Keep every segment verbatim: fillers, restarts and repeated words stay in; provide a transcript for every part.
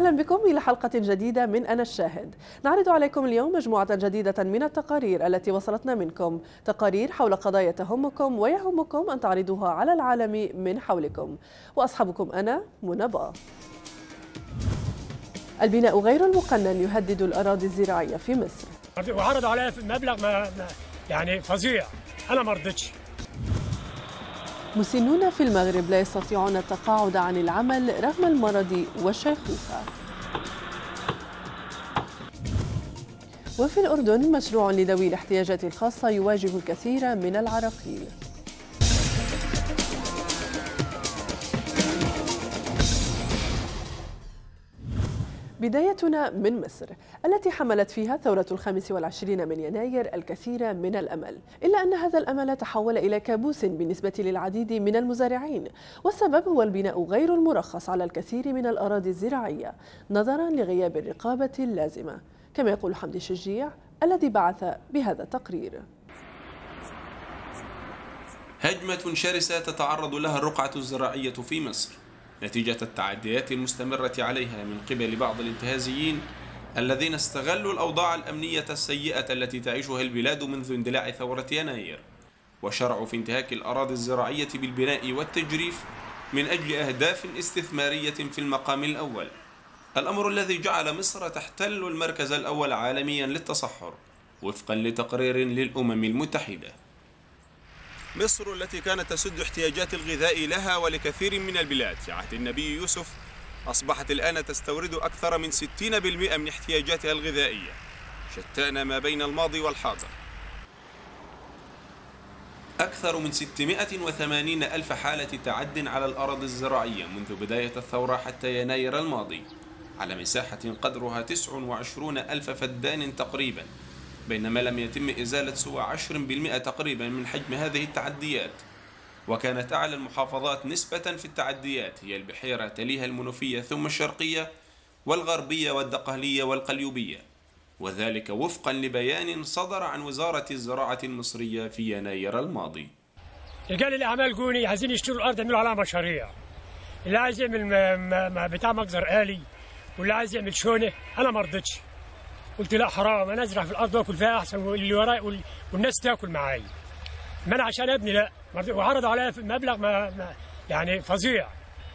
أهلا بكم إلى حلقة جديدة من أنا الشاهد. نعرض عليكم اليوم مجموعة جديدة من التقارير التي وصلتنا منكم، تقارير حول قضايا تهمكم ويهمكم أن تعرضوها على العالم من حولكم. وأصحابكم أنا منى باه. البناء غير المقنن يهدد الأراضي الزراعية في مصر، وعرضوا عليها في مبلغ ما يعني فظيع، أنا ما رضيتش. مسنون في المغرب لا يستطيعون التقاعد عن العمل رغم المرض والشيخوخة. وفي الأردن مشروع لذوي الاحتياجات الخاصة يواجه الكثير من العراقيل. بدايتنا من مصر التي حملت فيها ثورة الخامس والعشرين من يناير الكثير من الأمل، إلا أن هذا الأمل تحول إلى كابوس بالنسبة للعديد من المزارعين، والسبب هو البناء غير المرخص على الكثير من الأراضي الزراعية نظرا لغياب الرقابة اللازمة، كما يقول حمدي الشجيع الذي بعث بهذا التقرير. هجمة شرسة تتعرض لها الرقعة الزراعية في مصر نتيجة التعديات المستمرة عليها من قبل بعض الانتهازيين الذين استغلوا الأوضاع الأمنية السيئة التي تعيشها البلاد منذ اندلاع ثورة يناير، وشرعوا في انتهاك الأراضي الزراعية بالبناء والتجريف من أجل أهداف استثمارية في المقام الأول، الأمر الذي جعل مصر تحتل المركز الأول عالميا للتصحر وفقا لتقرير للأمم المتحدة. مصر التي كانت تسد احتياجات الغذاء لها ولكثير من البلاد في عهد النبي يوسف أصبحت الآن تستورد أكثر من ستين بالمئة من احتياجاتها الغذائية، شتان ما بين الماضي والحاضر. أكثر من ستمائة وثمانين ألف حالة تعد على الأراضي الزراعية منذ بداية الثورة حتى يناير الماضي على مساحة قدرها تسعة وعشرين ألف فدان تقريبا، بينما لم يتم إزالة سوى عشرة بالمئة تقريبا من حجم هذه التعديات. وكانت أعلى المحافظات نسبة في التعديات هي البحيرة، تليها المنوفية ثم الشرقية والغربية والدقهلية والقليوبية، وذلك وفقا لبيان صدر عن وزارة الزراعة المصرية في يناير الماضي. رجال الأعمال جوني عايزين يشتروا الأرض يعملوا عليها مشاريع، اللي عايز يعمل بتاع مجزر آلي واللي عايز يعمل شونة، أنا ما رضيتش. قلت لا حرام، انا ازرع في الارض واكل فيها احسن واللي وراي والناس تاكل معايا. ما انا عشان ابني لا، وعرضوا عليا في مبلغ ما, ما يعني فظيع،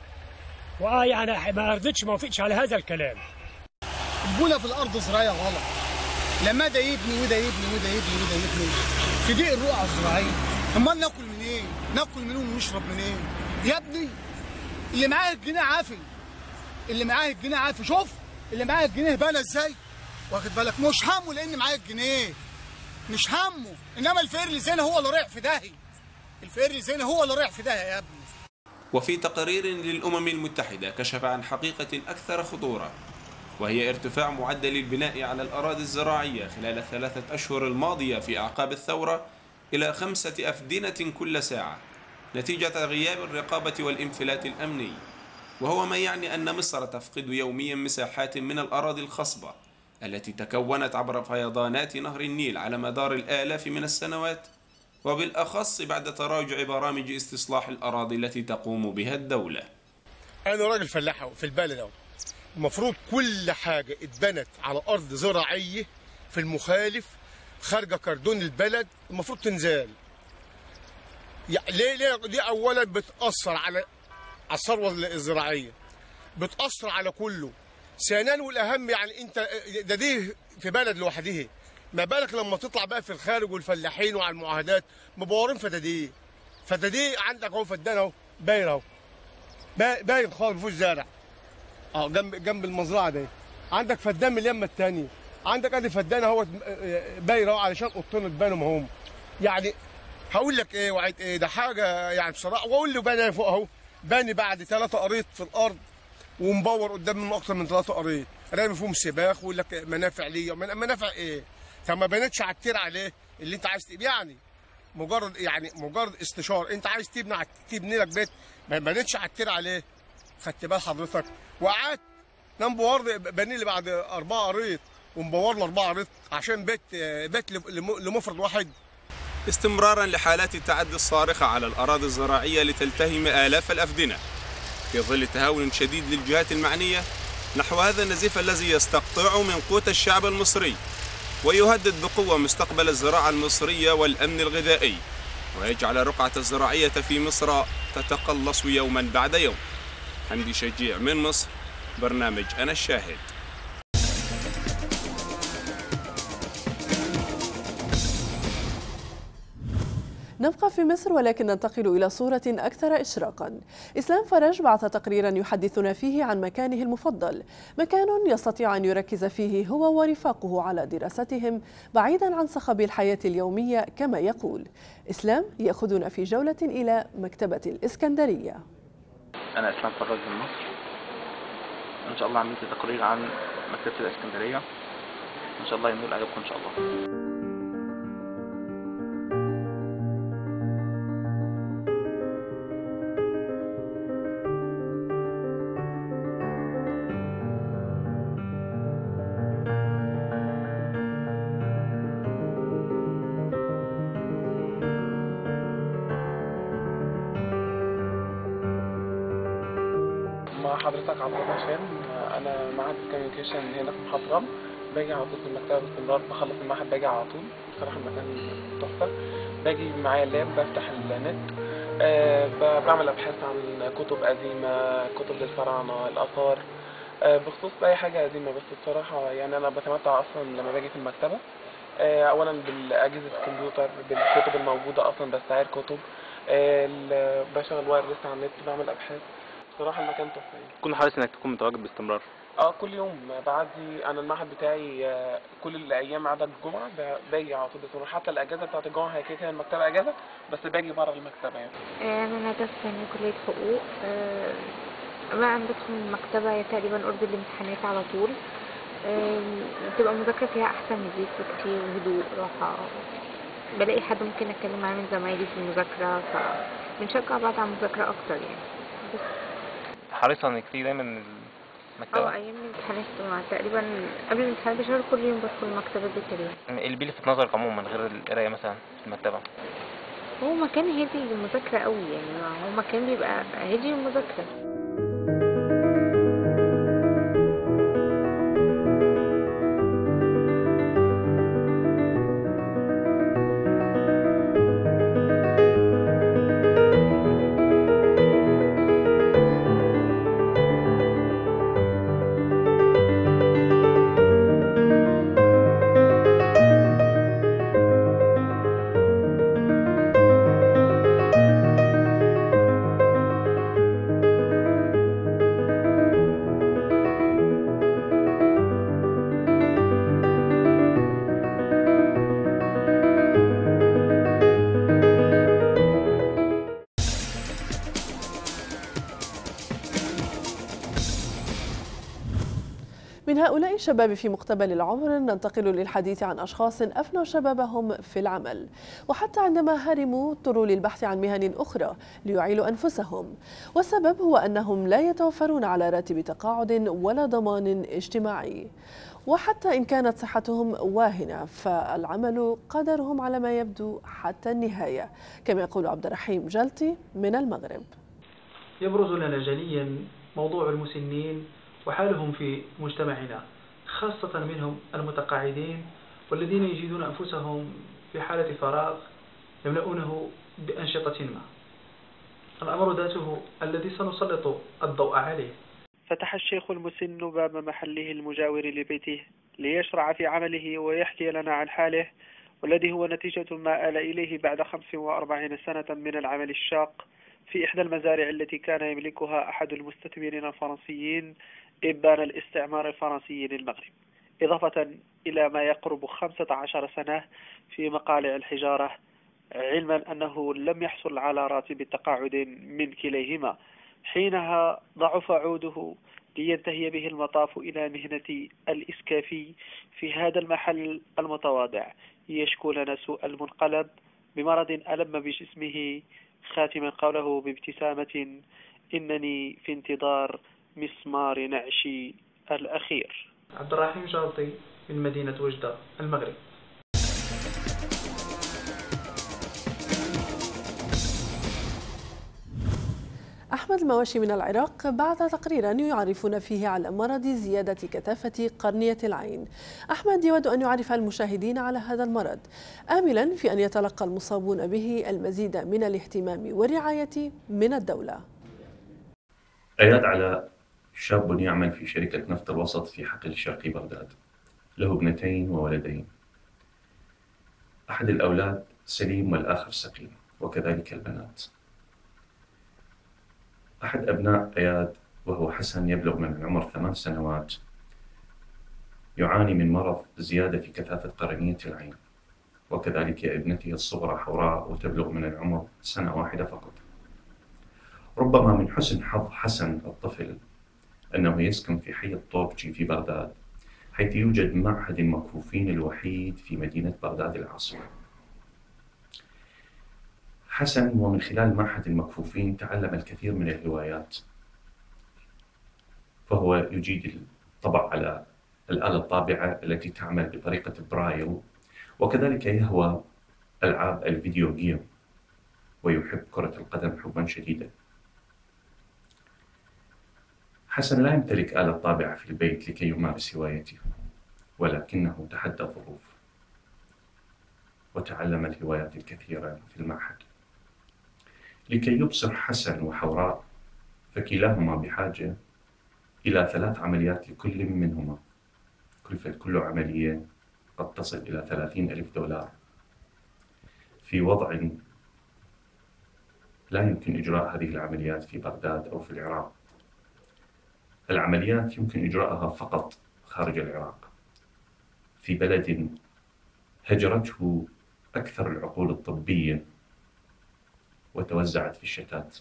واه يعني ما رضيتش، ما وافقتش على هذا الكلام. البنى في الارض الزراعيه غلط، لما ده يبني وده يبني وده يبني وده يبني تضيق الرقعه الزراعيه. امال ناكل منين؟ إيه؟ ناكل منين ونشرب منين؟ إيه؟ يا ابني اللي معاه الجنيه عافي، اللي معاه الجنيه عافي، شوف اللي معاه الجنيه بنى ازاي؟ واخد بالك؟ مش همه لان معايا الجنيه، مش همه، انما الفقير اللي زينا هو اللي رايح في داهيه، الفقير اللي زينا هو اللي رايح في داهيه يا ابني. وفي تقارير للأمم المتحدة كشف عن حقيقة أكثر خطورة، وهي ارتفاع معدل البناء على الأراضي الزراعية خلال الثلاثة أشهر الماضية في أعقاب الثورة إلى خمسة أفدنة كل ساعة نتيجة غياب الرقابة والانفلات الأمني، وهو ما يعني أن مصر تفقد يوميا مساحات من الأراضي الخصبة التي تكونت عبر فيضانات نهر النيل على مدار الآلاف من السنوات، وبالأخص بعد تراجع برامج استصلاح الأراضي التي تقوم بها الدولة. أنا راجل فلاح في البلد أهو، المفروض كل حاجة اتبنت على أرض زراعية في المخالف خارجة كردون البلد المفروض تنزال. يعني ليه ليه دي أولا بتأثر على على الثروة الزراعية، بتأثر على كله. ثانيا والاهم يعني انت ده دي في بلد لوحدها، ما بالك لما تطلع بقى في الخارج والفلاحين وعلى المعاهدات مبورين فتاديه. فتاديه عندك اهو فدان اهو باين اهو باين خالص ما فيهوش زرع اه جنب جنب المزرعه دي. عندك فدان من اليمه الثانيه، عندك ادي فدان اهو باين اهو علشان قطين اتبانوا هم. يعني هقول لك ايه وعيد ايه، ده حاجه يعني بصراحه. واقول له باني فوق اهو، باني بعد ثلاثه قريط في الارض ومبور قدام منه اكتر من ثلاثه قريط، رامي فيهم سباخ ويقول لك منافع ليا. منافع ايه؟ طب ما بنتش على التير عليه اللي انت عايز تبني، يعني مجرد يعني مجرد استشار، انت عايز تبني تبني لك بيت ما بنتش على التير عليه. خدت بال حضرتك؟ وقعدت نام بور بني لي بعد اربعه قريط ومبور له اربعه قريط عشان بيت بيت لمفرد واحد. استمرارا لحالات التعدي الصارخه على الاراضي الزراعيه لتلتهم الاف الافدنه في ظل تهاون شديد للجهات المعنيه نحو هذا النزيف الذي يستقطع من قوت الشعب المصري ويهدد بقوة مستقبل الزراعة المصرية والأمن الغذائي، ويجعل الرقعة الزراعية في مصر تتقلص يوما بعد يوم. حمدي شجيع من مصر، برنامج أنا الشاهد. نبقى في مصر ولكن ننتقل إلى صورة أكثر إشراقا. إسلام فرج بعث تقريرا يحدثنا فيه عن مكانه المفضل، مكان يستطيع أن يركز فيه هو ورفاقه على دراستهم بعيدا عن صخب الحياة اليومية كما يقول. إسلام يأخذنا في جولة إلى مكتبة الإسكندرية. أنا إسلام فرج من مصر، إن شاء الله عملت تقرير عن مكتبة الإسكندرية، إن شاء الله ينول عليكم إن شاء الله. حضرتك عبد الله هشام، انا معهد كوميونيكيشن هنا في محافظه، باجي على طول في المكتبه باستمرار، بخلص المعهد باجي على طول، بصراحه المكان تحفه. باجي معايا اللاب، بفتح النت، أه بعمل ابحاث عن كتب قديمه، كتب للفراعنه، الاثار، أه بخصوص اي حاجه قديمه. بس بصراحه يعني انا بتمتع اصلا لما باجي في المكتبه أه اولا بالاجهزه الكمبيوتر، بالكتب الموجوده اصلا، بستعير كتب، أه بشغل وايرلس على النت، بعمل ابحاث. بصراحة المكان تحفة. كن حريص انك تكون متواجد باستمرار. اه كل يوم بعدي، انا المعهد بتاعي كل الايام ما عدا الجمعة باجي على طول باستمرار، حتى الاجازة بتاعت الجمعة هي كده المكتبة اجازة، بس باجي بره المكتبة يعني. انا ندى ثانية كلية حقوق، ما انا بدخل المكتبة تقريبا قرب الامتحانات على طول، بتبقى المذاكرة فيها احسن من البيت بكتير، وهدوء، راحة، بلاقي حد ممكن اتكلم معاه من زمايلي في المذاكرة، فبنشجع بعض على المذاكرة اكتر يعني. بس حريصة انك تيجي دايما المكتبة؟ اه ايام الامتحانات تقريبا قبل الامتحان بشهر كل يوم بدخل المكتبة البيتية. ايه اللي بيلفت نظرك عموما غير القراية مثلا في المكتبة؟ هو مكان هادي للمذاكرة قوي يعني، هو مكان بيبقى هادي للمذاكرة. من هؤلاء الشباب في مقتبل العمر ننتقل للحديث عن أشخاص أفنوا شبابهم في العمل، وحتى عندما هرموا اضطروا للبحث عن مهن أخرى ليعيلوا أنفسهم، والسبب هو أنهم لا يتوفرون على راتب تقاعد ولا ضمان اجتماعي. وحتى إن كانت صحتهم واهنة فالعمل قدرهم على ما يبدو حتى النهاية، كما يقول عبد الرحيم جلتي من المغرب. يبرز لنا جليا موضوع المسنين وحالهم في مجتمعنا، خاصة منهم المتقاعدين والذين يجدون أنفسهم في حالة فراغ يملؤونه بأنشطة ما. الأمر ذاته الذي سنسلط الضوء عليه. فتح الشيخ المسن باب محله المجاور لبيته ليشرع في عمله ويحكي لنا عن حاله، والذي هو نتيجة ما آل إليه بعد خمس وأربعين سنة من العمل الشاق في إحدى المزارع التي كان يملكها أحد المستثمرين الفرنسيين إبان الاستعمار الفرنسي للمغرب، إضافة إلى ما يقرب خمسة عشر سنة في مقالع الحجارة، علما أنه لم يحصل على راتب تقاعد من كليهما. حينها ضعف عوده لينتهي به المطاف إلى مهنة الإسكافي في هذا المحل المتواضع، يشكو لنا سوء المنقلب بمرض ألم بجسمه، خاتما قوله بابتسامة: إنني في انتظار مسمار نعشي الأخير. عبد الرحيم جلتي من مدينة وجدة المغرب. أحمد المواشي من العراق بعث تقريرا يعرفون فيه على مرض زيادة كثافة قرنية العين. أحمد يود أن يعرف المشاهدين على هذا المرض، آملا في أن يتلقى المصابون به المزيد من الاهتمام والرعاية من الدولة. أياد علاء شاب يعمل في شركة نفط الوسط في حقل شرقي بغداد، له ابنتين وولدين. أحد الأولاد سليم والآخر سقيم، وكذلك البنات. أحد أبناء أياد وهو حسن يبلغ من العمر ثمان سنوات يعاني من مرض زيادة في كثافة قرنية العين، وكذلك ابنته الصغرى حوراء وتبلغ من العمر سنة واحدة فقط. ربما من حسن حظ حسن الطفل أنه يسكن في حي الطوبجي في بغداد، حيث يوجد معهد المكفوفين الوحيد في مدينة بغداد العاصمة. حسن ومن خلال معهد المكفوفين تعلم الكثير من الهوايات، فهو يجيد الطبع على الآلة الطابعة التي تعمل بطريقة برايل، وكذلك يهوى ألعاب الفيديو جيم ويحب كرة القدم حبا شديدا. حسن لا يمتلك آلة طابعة في البيت لكي يمارس هوايته، ولكنه تحدى الظروف وتعلم الهوايات الكثيرة في المعهد. لكي يبصر حسن وحوراء فكلاهما بحاجة إلى ثلاث عمليات لكل منهما، كلفة كل عملية قد تصل إلى ثلاثين ألف دولار، في وضع لا يمكن إجراء هذه العمليات في بغداد أو في العراق. العمليات يمكن إجراءها فقط خارج العراق، في بلد هجرته أكثر العقول الطبية وتوزعت في الشتات،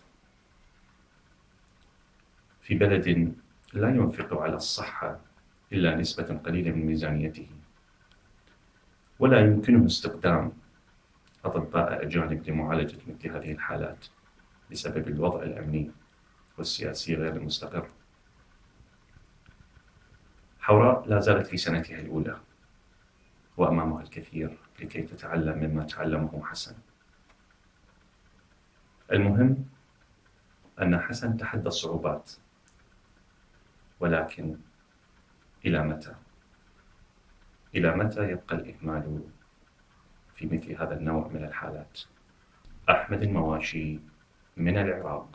في بلد لا ينفق على الصحة إلا نسبة قليلة من ميزانيته، ولا يمكنه استخدام أطباء أجانب لمعالجة مثل هذه الحالات بسبب الوضع الأمني والسياسي غير المستقر. حوراء لا زالت في سنتها الأولى وأمامها الكثير لكي تتعلم مما تعلمه حسن. المهم أن حسن تحدى الصعوبات، ولكن إلى متى؟ إلى متى يبقى الإهمال في مثل هذا النوع من الحالات؟ أحمد المواشي من العراق.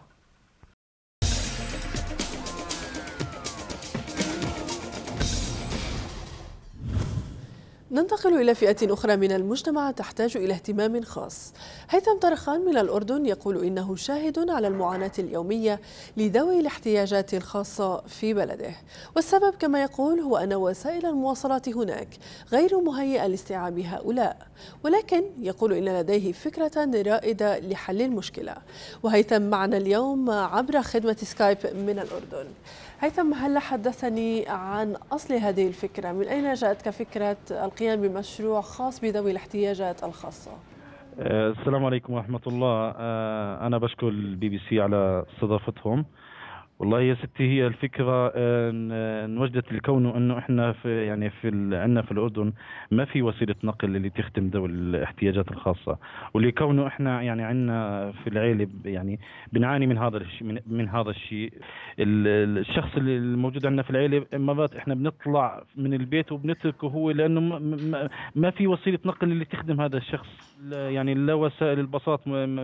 ننتقل إلى فئة أخرى من المجتمع تحتاج إلى اهتمام خاص. هيثم طرخان من الأردن يقول إنه شاهد على المعاناة اليومية لذوي الاحتياجات الخاصة في بلده، والسبب كما يقول هو أن وسائل المواصلات هناك غير مهيئة لاستيعاب هؤلاء، ولكن يقول إن لديه فكرة رائدة لحل المشكلة. وهيثم معنا اليوم عبر خدمة سكايب من الأردن. هيثم، هل حدثني عن أصل هذه الفكرة؟ من أين جاءتك فكرة القيام بمشروع خاص بذوي الاحتياجات الخاصة؟ السلام عليكم ورحمة الله. أنا بشكر البي بي سي على استضافتهم. والله يا ستي، هي الفكرة انوجدت لكونه انه احنا في يعني في عندنا في الاردن ما في وسيلة نقل اللي تخدم ذوي الاحتياجات الخاصة، ولكونه احنا يعني عندنا في العائلة يعني بنعاني من هذا الشيء من, من هذا الشيء. الشخص اللي الموجود عندنا في العائلة مرات احنا بنطلع من البيت وبنتركه هو، لانه ما, ما في وسيلة نقل اللي تخدم هذا الشخص، يعني لا وسائل الباصات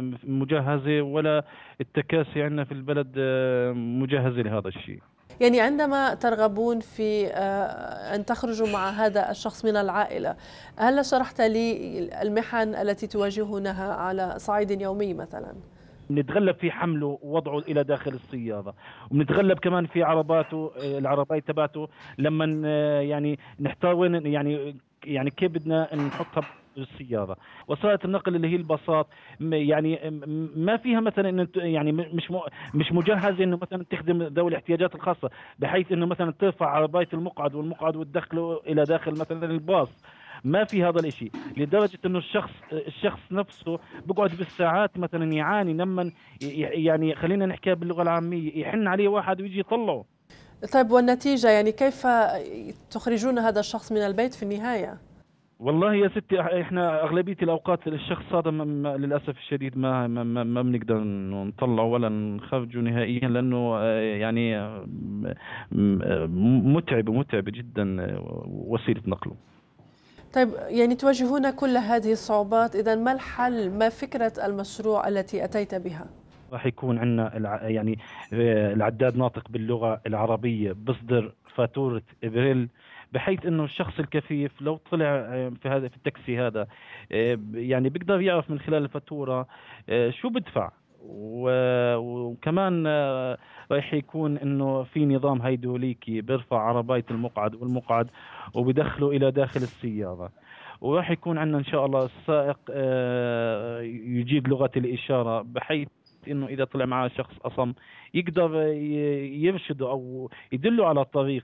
مجهزة ولا التكاسي عندنا في البلد مجهزة لهذا الشيء. يعني عندما ترغبون في أن تخرجوا مع هذا الشخص من العائلة، هل شرحت لي المحن التي تواجهونها على صعيد يومي مثلا؟ بنتغلب في حمله ووضعه إلى داخل السيارة، وبنتغلب كمان في عرباته العربية تبعته لما يعني نحتار وين يعني يعني كيف بدنا نحطها السيارة. وسائل النقل اللي هي الباصات يعني ما فيها مثلا انه يعني مش مش مجهزه انه مثلا تخدم ذوي الاحتياجات الخاصه، بحيث انه مثلا ترفع عربيه المقعد والمقعد وتدخله الى داخل مثلا الباص. ما في هذا الاشي، لدرجه انه الشخص الشخص نفسه بقعد بالساعات مثلا يعاني لما يعني خلينا نحكيها باللغه العاميه يحن عليه واحد ويجي يطلعه. طيب والنتيجه يعني كيف تخرجون هذا الشخص من البيت في النهايه؟ والله يا ستي احنا اغلبيه الاوقات الشخص هذا للاسف الشديد ما ما, ما بنقدر نطلعه ولا نخرجه نهائيا، لانه يعني متعب متعب جدا وسيله نقله. طيب يعني تواجهون كل هذه الصعوبات، اذا ما الحل؟ ما فكره المشروع التي اتيت بها؟ راح يكون عندنا يعني العداد ناطق باللغه العربيه، بصدر فاتوره ابريل، بحيث انه الشخص الكفيف لو طلع في هذا في التاكسي هذا يعني بيقدر يعرف من خلال الفاتوره شو بدفع. وكمان راح يكون انه في نظام هيدروليكي بيرفع عربايه المقعد والمقعد وبيدخله الى داخل السياره، وراح يكون عندنا ان شاء الله السائق يجيد لغه الاشاره، بحيث انه اذا طلع معه شخص اصم يقدر يرشده او يدله على الطريق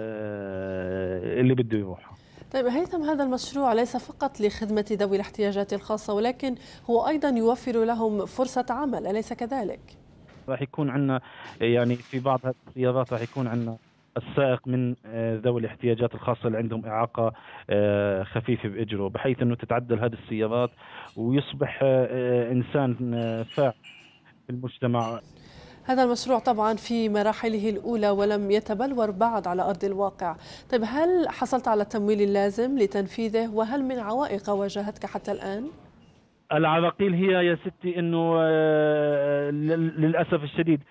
اللي بده يروحه. طيب هيثم، هذا المشروع ليس فقط لخدمة ذوي الاحتياجات الخاصة، ولكن هو أيضا يوفر لهم فرصة عمل، أليس كذلك؟ راح يكون عندنا يعني في بعض هذه السيارات راح يكون عندنا السائق من ذوي الاحتياجات الخاصة اللي عندهم إعاقة خفيفة بإجره، بحيث أنه تتعدل هذه السيارات ويصبح إنسان فاعل في المجتمع. هذا المشروع طبعا في مراحله الأولى ولم يتبلور بعد على أرض الواقع. طيب هل حصلت على التمويل اللازم لتنفيذه، وهل من عوائق واجهتك حتى الآن؟ العراقيل هي يا ستي انه للاسف الشديد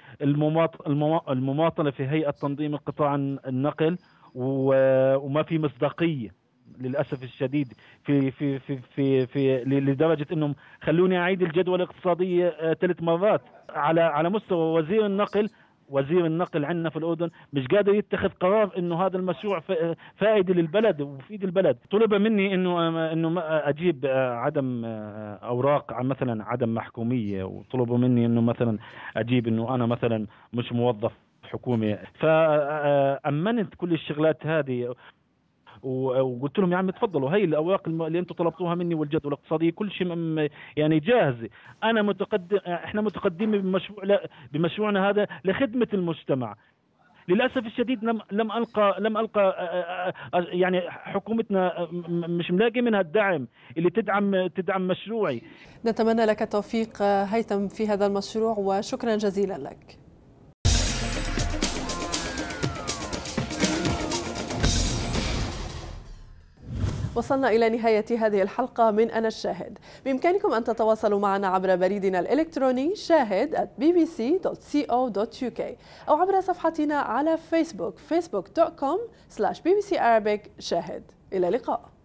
المماطله في هيئه تنظيم القطاع النقل وما في مصداقيه للاسف الشديد في في في في, في لدرجه انهم خلوني اعيد الجدوى الاقتصاديه ثلاث مرات على على مستوى وزير النقل. وزير النقل عندنا في الأردن مش قادر يتخذ قرار إنه هذا المشروع فائدة للبلد وفيد البلد. طلب مني إنه إنه أجيب عدم أوراق مثلا عدم محكومية، وطلبوا مني إنه مثلا أجيب إنه أنا مثلا مش موظف حكومي، فأمنت كل الشغلات هذه وقلت لهم يا عم تفضلوا هي الاوراق اللي انتم طلبتوها مني والجدوى الاقتصاديه كل شيء يعني جاهزه. انا متقدم، احنا متقدمين بمشروع بمشروعنا هذا لخدمه المجتمع. للاسف الشديد لم لم القى لم القى يعني حكومتنا مش ملاقي منها الدعم اللي تدعم تدعم مشروعي. نتمنى لك التوفيق هيثم في هذا المشروع، وشكرا جزيلا لك. وصلنا إلى نهاية هذه الحلقة من أنا الشاهد. بإمكانكم أن تتواصلوا معنا عبر بريدنا الإلكتروني شاهد آت بي بي سي دوت سي أو دوت يو كي أو عبر صفحتنا على فيسبوك فيسبوك دوت كوم سلاش بي بي سي أرابيك شاهد. إلى اللقاء.